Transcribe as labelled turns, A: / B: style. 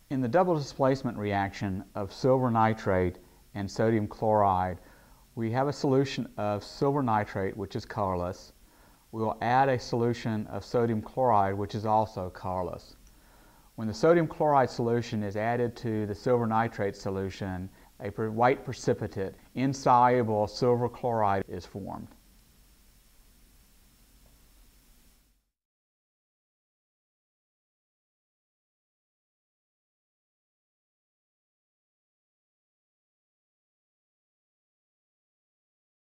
A: In the double displacement reaction of silver nitrate and sodium chloride, we have a solution of silver nitrate, which is colorless. We will add a solution of sodium chloride, which is also colorless. When the sodium chloride solution is added to the silver nitrate solution, a white precipitate, insoluble silver chloride, is formed.